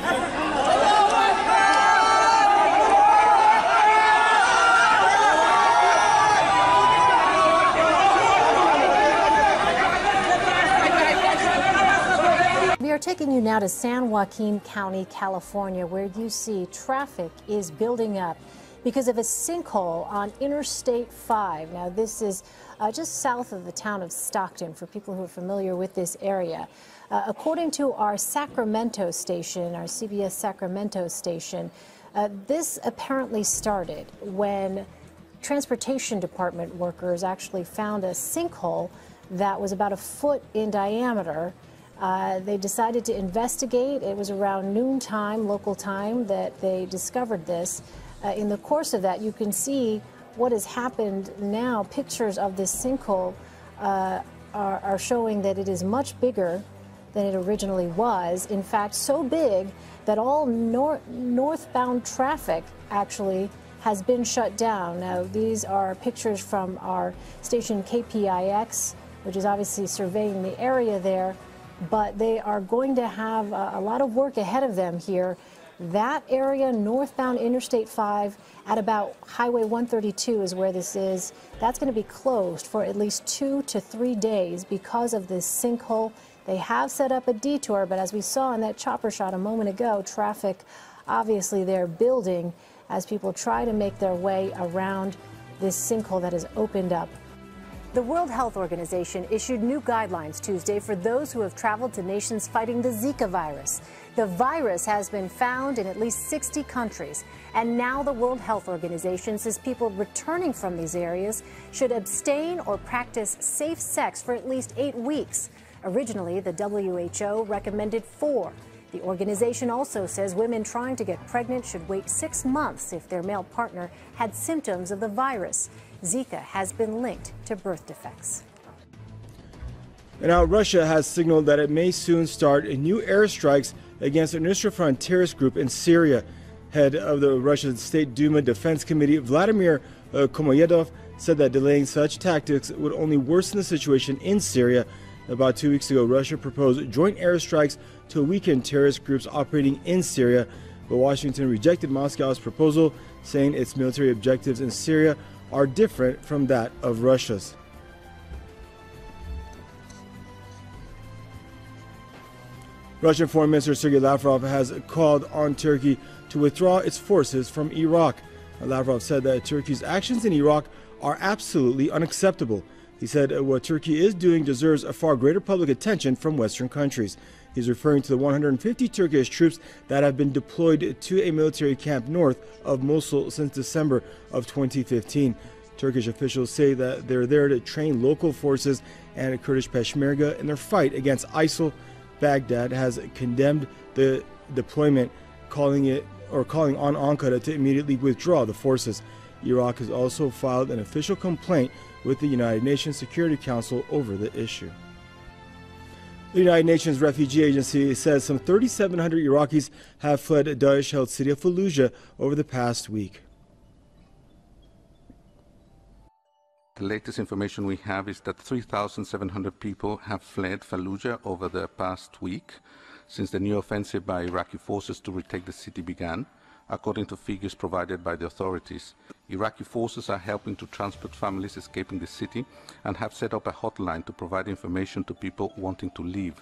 We are taking you now to San Joaquin County, California, where you see traffic is building up because of a sinkhole on Interstate 5. Now, this is just south of the town of Stockton, for people who are familiar with this area. According to our Sacramento station, our CBS Sacramento station, this apparently started when Transportation Department workers actually found a sinkhole that was about a foot in diameter. They decided to investigate. It was around noontime, local time, that they discovered this. In the course of that, you can see what has happened now. Pictures of this sinkhole are showing that it is much bigger than it originally was. In fact, so big that all northbound traffic actually has been shut down. Now, these are pictures from our station KPIX, which is obviously surveying the area there, but they are going to have a lot of work ahead of them here. That area, northbound Interstate 5 at about Highway 132 is where this is. That's going to be closed for at least 2 to 3 days because of this sinkhole. They have set up a detour, but as we saw in that chopper shot a moment ago, traffic obviously they're building as people try to make their way around this sinkhole that has opened up. The World Health Organization issued new guidelines Tuesday for those who have traveled to nations fighting the Zika virus. The virus has been found in at least 60 countries, and now the World Health Organization says people returning from these areas should abstain or practice safe sex for at least 8 weeks. Originally, the WHO recommended 4. The organization also says women trying to get pregnant should wait 6 months if their male partner had symptoms of the virus. Zika has been linked to birth defects. And now Russia has signaled that it may soon start new airstrikes against the Nusra Front terrorist group in Syria. Head of the Russian State Duma Defense Committee, Vladimir Komoyedov, said that delaying such tactics would only worsen the situation in Syria. About 2 weeks ago, Russia proposed joint airstrikes to weaken terrorist groups operating in Syria, but Washington rejected Moscow's proposal, saying its military objectives in Syria are different from that of Russia's. Russian Foreign Minister Sergei Lavrov has called on Turkey to withdraw its forces from Iraq. Lavrov said that Turkey's actions in Iraq are absolutely unacceptable. He said what Turkey is doing deserves a far greater public attention from Western countries. He's referring to the 150 Turkish troops that have been deployed to a military camp north of Mosul since December of 2015. Turkish officials say that they're there to train local forces and Kurdish Peshmerga in their fight against ISIL. Baghdad has condemned the deployment, calling on Ankara to immediately withdraw the forces. Iraq has also filed an official complaint with the United Nations Security Council over the issue. The United Nations Refugee Agency says some 3,700 Iraqis have fled Daesh-held city of Fallujah over the past week. The latest information we have is that 3,700 people have fled Fallujah over the past week since the new offensive by Iraqi forces to retake the city began, according to figures provided by the authorities. Iraqi forces are helping to transport families escaping the city and have set up a hotline to provide information to people wanting to leave.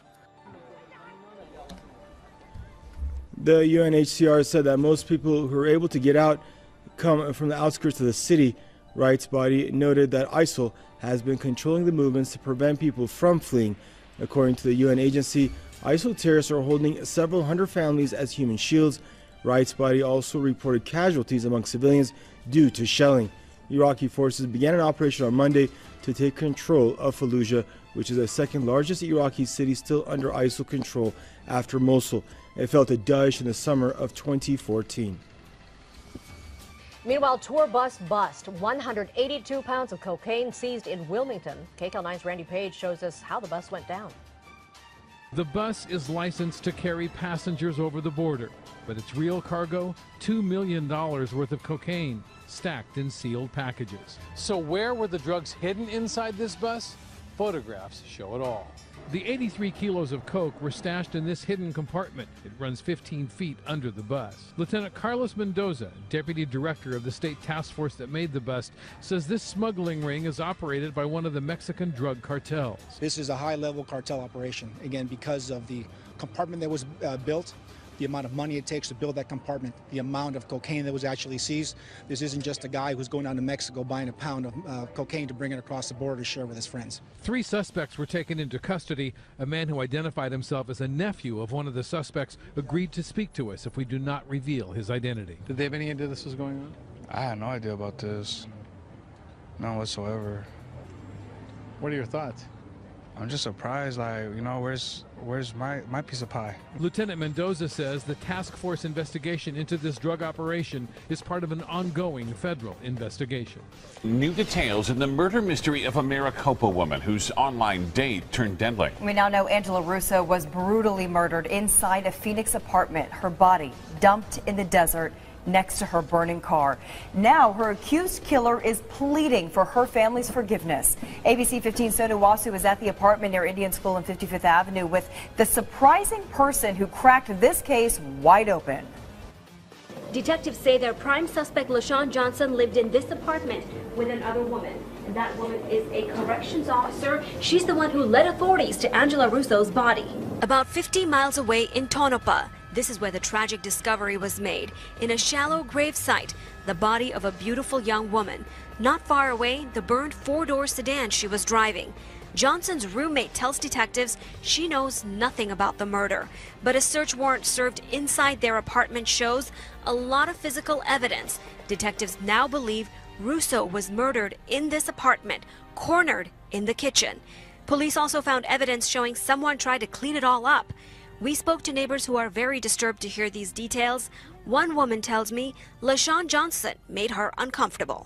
The UNHCR said that most people who are able to get out come from the outskirts of the city. Rights body noted that ISIL has been controlling the movements to prevent people from fleeing. According to the UN agency, ISIL terrorists are holding several hundred families as human shields. Rights body also reported casualties among civilians due to shelling. Iraqi forces began an operation on Monday to take control of Fallujah, which is the second largest Iraqi city still under ISIL control after Mosul. It fell to Daesh in the summer of 2014. Meanwhile, tour bus bust. 182 pounds of cocaine seized in Wilmington. KCAL9's Randy Page shows us how the bus went down. The bus is licensed to carry passengers over the border, but its real cargo, $2 million worth of cocaine, stacked in sealed packages. So where were the drugs hidden inside this bus? Photographs show it all. The 83 kilos of coke were stashed in this hidden compartment. It runs 15 feet under the bus. Lieutenant Carlos Mendoza, deputy director of the state task force that made the bust, says this smuggling ring is operated by one of the Mexican drug cartels. This is a high-level cartel operation, again, because of the compartment that was built, the amount of money it takes to build that compartment, the amount of cocaine that was actually seized. This isn't just a guy who's going down to Mexico buying a pound of cocaine to bring it across the border to share with his friends. 3 suspects were taken into custody. A man who identified himself as a nephew of one of the suspects agreed to speak to us if we do not reveal his identity. Did they have any idea this was going on? I had no idea about this. None whatsoever. What are your thoughts? I'm just surprised, like, you know, where's my piece of pie? Lieutenant Mendoza says the task force investigation into this drug operation is part of an ongoing federal investigation. New details in the murder mystery of a Maricopa woman whose online date turned deadly. We now know Angela Russo was brutally murdered inside a Phoenix apartment. Her body dumped in the desert next to her burning car. Now her accused killer is pleading for her family's forgiveness. ABC 15's Sonu Wasu is at the apartment near Indian School on 55th Avenue with the surprising person who cracked this case wide open. Detectives say their prime suspect, LaShawn Johnson, lived in this apartment with another woman. And that woman is a corrections officer. She's the one who led authorities to Angela Russo's body. About 50 miles away in Tonopah, this is where the tragic discovery was made. In a shallow grave site, the body of a beautiful young woman. Not far away, the burned 4-door sedan she was driving. Johnson's roommate tells detectives she knows nothing about the murder, but a search warrant served inside their apartment shows a lot of physical evidence. Detectives now believe Russo was murdered in this apartment, cornered in the kitchen. Police also found evidence showing someone tried to clean it all up. We spoke to neighbors who are very disturbed to hear these details. One woman tells me LaShawn Johnson made her uncomfortable.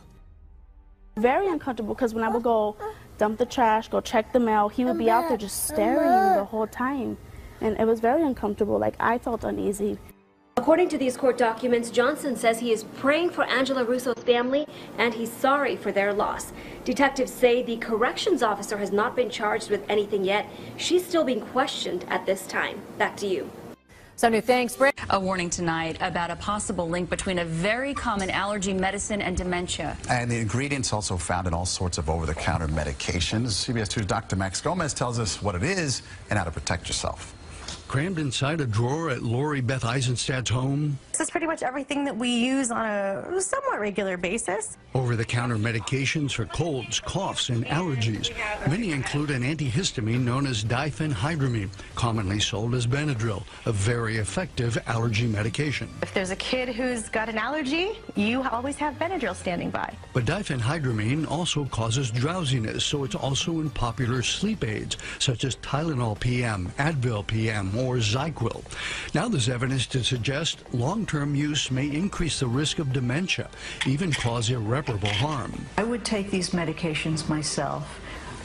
Very uncomfortable, because when I would go dump the trash, go check the mail, he would be out there just staring the whole time. And it was very uncomfortable. Like, I felt uneasy. According to these court documents, Johnson says he is praying for Angela Russo's family and he's sorry for their loss. Detectives say the corrections officer has not been charged with anything yet. She's still being questioned at this time. Back to you. Sonu, thanks. A warning tonight about a possible link between a very common allergy medicine and dementia. And the ingredients also found in all sorts of over-the-counter medications. CBS 2's Dr. Max Gomez tells us what it is and how to protect yourself. Crammed inside a drawer at Lori Beth Eisenstadt's home. This is pretty much everything that we use on a somewhat regular basis. Over-the-counter medications for colds, coughs, and allergies. Many include an antihistamine known as diphenhydramine, commonly sold as Benadryl, a very effective allergy medication. If there's a kid who's got an allergy, you always have Benadryl standing by. But diphenhydramine also causes drowsiness, so it's also in popular sleep aids, such as Tylenol PM, Advil PM, or ZyQuil. Now there's evidence to suggest long-term use may increase the risk of dementia, even cause irreparable harm. I would take these medications myself,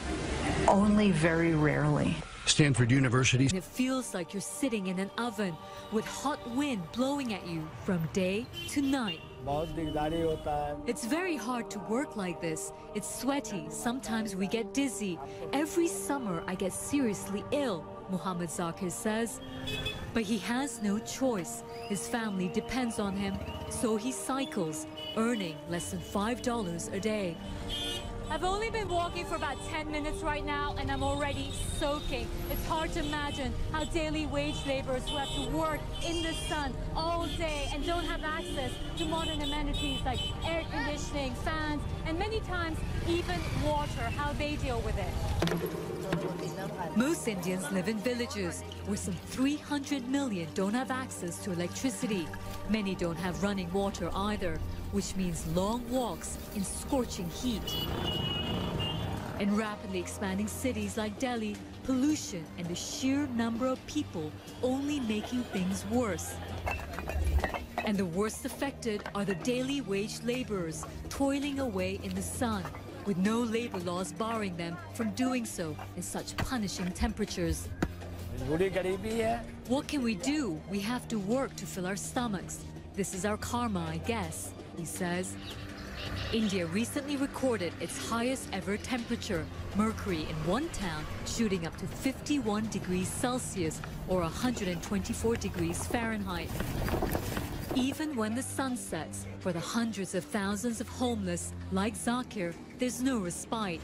only very rarely. Stanford University. It feels like you're sitting in an oven with hot wind blowing at you from day to night. It's very hard to work like this. It's sweaty. Sometimes we get dizzy. Every summer I get seriously ill, Muhammad Zakir says. But he has no choice. His family depends on him, so he cycles, earning less than $5 a day. I've only been walking for about 10 minutes right now, and I'm already soaking. It's hard to imagine how daily wage laborers who have to work in the sun all day and don't have access to modern amenities like air conditioning, fans, and many times even water, how they deal with it. Most Indians live in villages where some 300 million don't have access to electricity. Many don't have running water either, which means long walks in scorching heat. In rapidly expanding cities like Delhi, pollution and the sheer number of people only making things worse. And the worst affected are the daily wage laborers toiling away in the sun, with no labor laws barring them from doing so in such punishing temperatures. What can we do? We have to work to fill our stomachs. This is our karma, I guess, he says. India recently recorded its highest ever temperature, mercury in one town shooting up to 51 degrees Celsius or 124 degrees Fahrenheit. Even when the sun sets, for the hundreds of thousands of homeless like Zakir, there's no respite.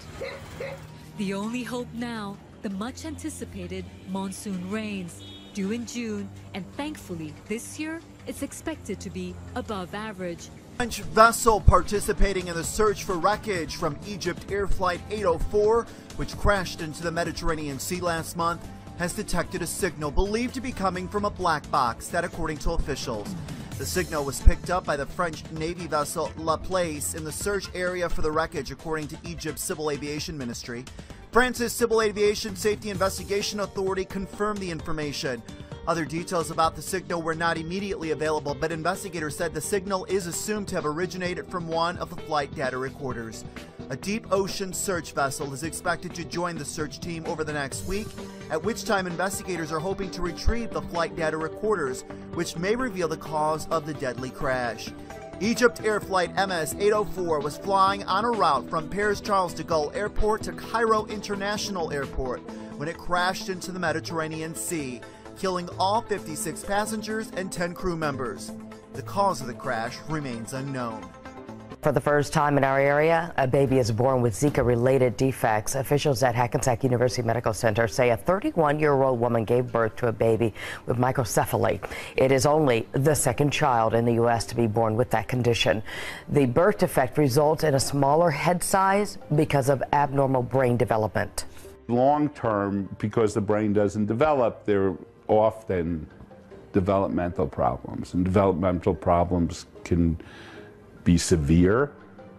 The only hope now, the much anticipated monsoon rains, due in June, and thankfully this year it's expected to be above average. French vessel participating in the search for wreckage from Egypt Air Flight 804, which crashed into the Mediterranean Sea last month, has detected a signal believed to be coming from a black box, that according to officials. The signal was picked up by the French Navy vessel La Place in the search area for the wreckage, according to Egypt's Civil Aviation Ministry. France's Civil Aviation Safety Investigation Authority confirmed the information. Other details about the signal were not immediately available, but investigators said the signal is assumed to have originated from one of the flight data recorders. A deep ocean search vessel is expected to join the search team over the next week, at which time investigators are hoping to retrieve the flight data recorders, which may reveal the cause of the deadly crash. Egypt Air Flight MS-804 was flying on a route from Paris-Charles de Gaulle Airport to Cairo International Airport when it crashed into the Mediterranean Sea, killing all 56 passengers and 10 crew members. The cause of the crash remains unknown. For the first time in our area, a baby is born with Zika-related defects. Officials at Hackensack University Medical Center say a 31-year-old woman gave birth to a baby with microcephaly. It is only the second child in the U.S. to be born with that condition. The birth defect results in a smaller head size because of abnormal brain development. Long term, because the brain doesn't develop, there are often developmental problems, and developmental problems can be severe.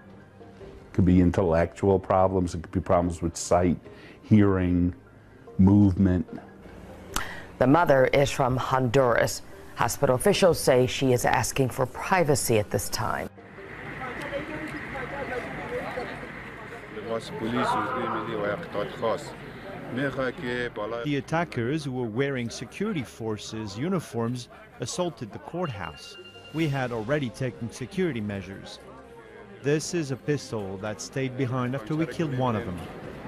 It could be intellectual problems, it could be problems with sight, hearing, movement. The mother is from Honduras. Hospital officials say she is asking for privacy at this time. The attackers, who were wearing security forces uniforms, assaulted the courthouse. We had already taken security measures. This is a pistol that stayed behind after we killed one of them.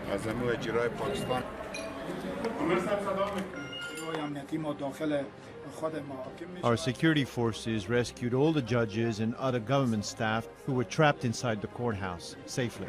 Our security forces rescued all the judges and other government staff who were trapped inside the courthouse safely.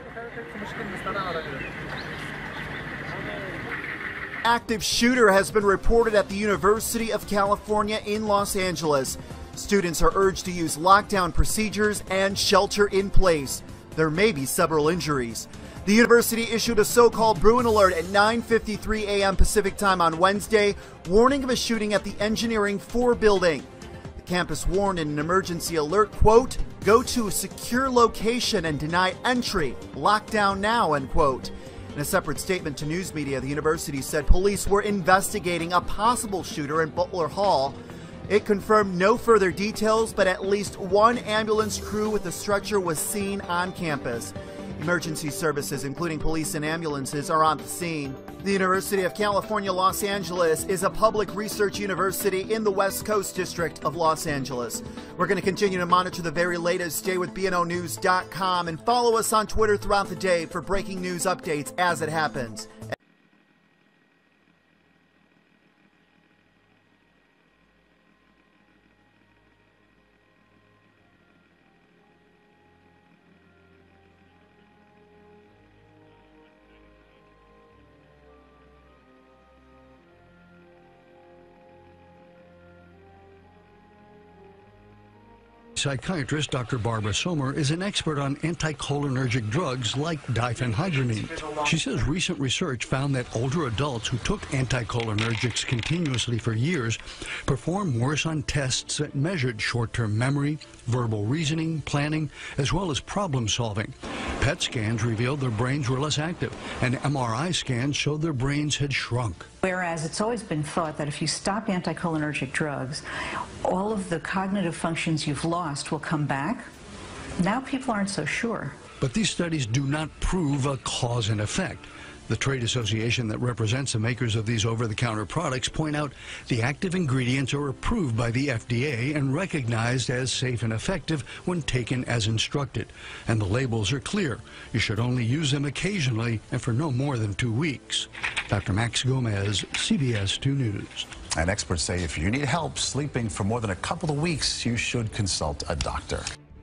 Active shooter has been reported at the University of California in Los Angeles. Students are urged to use lockdown procedures and shelter in place. There may be several injuries. The university issued a so-called Bruin alert at 9:53 a.m. Pacific time on Wednesday, warning of a shooting at the Engineering 4 building. The campus warned in an emergency alert, quote, "Go to a secure location and deny entry. Lockdown now," end quote. In a separate statement to news media, the university said police were investigating a possible shooter in Butler Hall. It confirmed no further details, but at least one ambulance crew with a stretcher was seen on campus. Emergency services, including police and ambulances, are on the scene. The University of California, Los Angeles is a public research university in the West Coast District of Los Angeles. We're going to continue to monitor the very latest. Stay with BNOnews.com and follow us on Twitter throughout the day for breaking news updates as it happens. Psychiatrist Dr. Barbara Sommer is an expert on anticholinergic drugs like diphenhydramine. She says recent research found that older adults who took anticholinergics continuously for years performed worse on tests that measured short-term memory, verbal reasoning, planning, as well as problem solving. PET scans revealed their brains were less active, and MRI scans showed their brains had shrunk. Whereas it's always been thought that if you stop anticholinergic drugs, all of the cognitive functions you've lost will come back. Now people aren't so sure. But these studies do not prove a cause and effect. The trade association that represents the makers of these over-the-counter products point out the active ingredients are approved by the FDA and recognized as safe and effective when taken as instructed. And the labels are clear. You should only use them occasionally and for no more than 2 weeks. Dr. Max Gomez, CBS 2 News. And experts say if you need help sleeping for more than a couple of weeks, you should consult a doctor.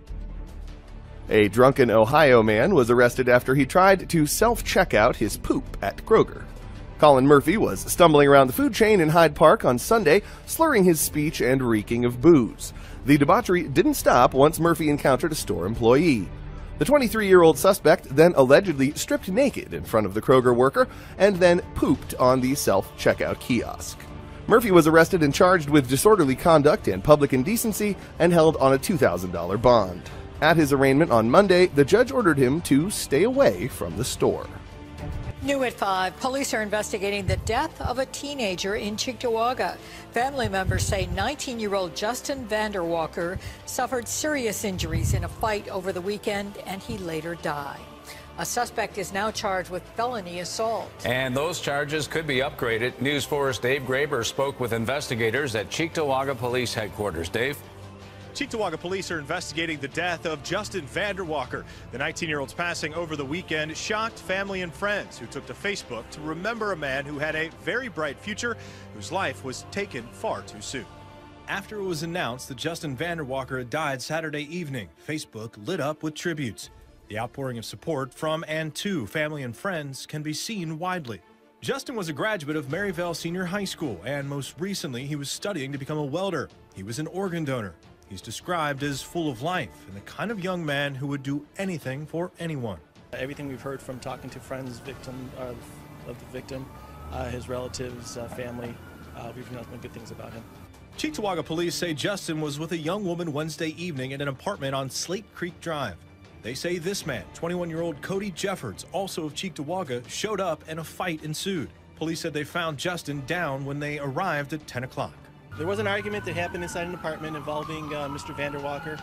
A drunken Ohio man was arrested after he tried to self-check out his poop at Kroger. Colin Murphy was stumbling around the food chain in Hyde Park on Sunday, slurring his speech and reeking of booze. The debauchery didn't stop once Murphy encountered a store employee. The 23-year-old suspect then allegedly stripped naked in front of the Kroger worker and then pooped on the self-checkout kiosk. Murphy was arrested and charged with disorderly conduct and public indecency and held on a $2,000 bond. At his arraignment on Monday, the judge ordered him to stay away from the store. New at 5, police are investigating the death of a teenager in Cheektowaga. Family members say 19-year-old Justin Vanderwalker suffered serious injuries in a fight over the weekend, and he later died. A suspect is now charged with felony assault. And those charges could be upgraded. News 4's Dave Graber spoke with investigators at Cheektowaga Police Headquarters. Dave? Cheektowaga police are investigating the death of Justin Vanderwalker. The 19-year-old's passing over the weekend shocked family and friends who took to Facebook to remember a man who had a very bright future, whose life was taken far too soon. After it was announced that Justin Vanderwalker had died Saturday evening, Facebook lit up with tributes. The outpouring of support from and to family and friends can be seen widely. Justin was a graduate of Maryvale Senior High School, and most recently he was studying to become a welder. He was an organ donor. He's described as full of life and the kind of young man who would do anything for anyone. Everything we've heard from talking to friends of the victim, his relatives, family, we've heard nothing but good things about him. Cheektowaga police say Justin was with a young woman Wednesday evening at an apartment on Slate Creek Drive. They say this man, 21-year-old Cody Jeffords, also of Cheektowaga, showed up and a fight ensued. Police said they found Justin down when they arrived at 10 o'clock. There was an argument that happened inside an apartment involving Mr. Vanderwalker,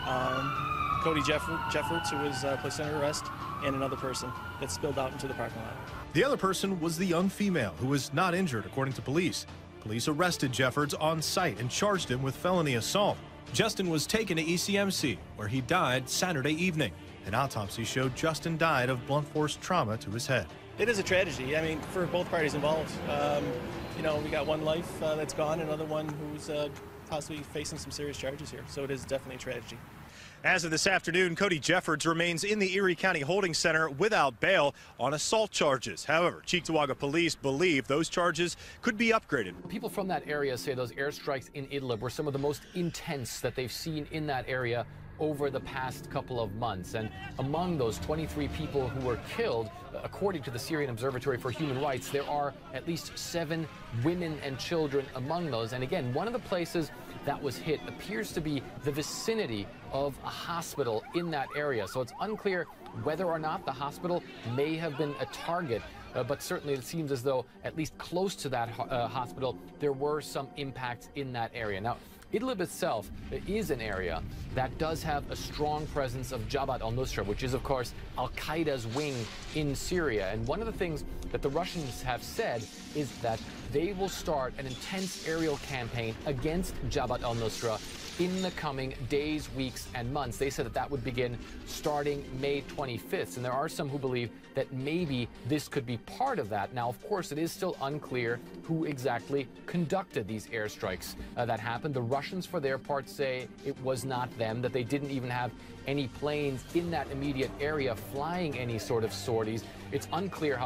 Cody Jeffords, who was placed under arrest, and another person that spilled out into the parking lot. The other person was the young female who was not injured, according to police. Police arrested Jeffords on site and charged him with felony assault. Justin was taken to ECMC, where he died Saturday evening. An autopsy showed Justin died of blunt force trauma to his head. It is a tragedy, I mean, for both parties involved. You know, we got one life that's gone, another one who's possibly facing some serious charges here. So it is definitely a tragedy. As of this afternoon, Cody Jeffords remains in the Erie County Holding Center without bail on assault charges. However, Cheektowaga police believe those charges could be upgraded. People from that area say those airstrikes in Idlib were some of the most intense that they've seen in that area over the past couple of months. And among those 23 people who were killed, according to the Syrian Observatory for Human Rights, there are at least 7 women and children among those. And again, one of the places that was hit appears to be the vicinity of a hospital in that area. So it's unclear whether or not the hospital may have been a target. But certainly it seems as though at least close to that hospital, there were some impacts in that area. Now, Idlib itself is an area that does have a strong presence of Jabhat al-Nusra, which is, of course, al-Qaeda's wing in Syria. And one of the things that the Russians have said is that they will start an intense aerial campaign against Jabhat al-Nusra in the coming days, weeks, and months. They said that that would begin starting May 25th. And there are some who believe that maybe this could be part of that. Now, of course, it is still unclear who exactly conducted these airstrikes that happened. The Russians, for their part, say it was not them, that they didn't even have any planes in that immediate area flying any sort of sorties. It's unclear, however,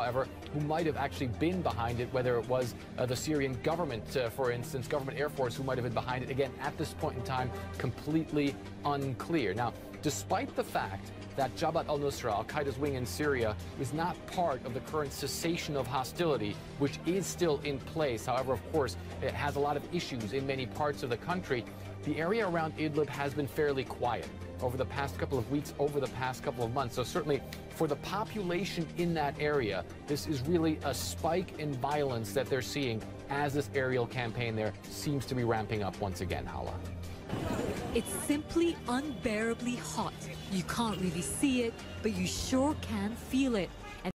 who might have actually been behind it, whether it was the Syrian government, for instance, government Air Force, who might have been behind it. Again, at this point in time, completely unclear. Now, despite the fact that Jabhat al-Nusra, al-Qaeda's wing in Syria, is not part of the current cessation of hostility, which is still in place. However, of course, it has a lot of issues in many parts of the country. The area around Idlib has been fairly quiet over the past couple of weeks, over the past couple of months. So certainly for the population in that area, this is really a spike in violence that they're seeing as this aerial campaign there seems to be ramping up once again, Hala. It's simply unbearably hot. You can't really see it, but you sure can feel it.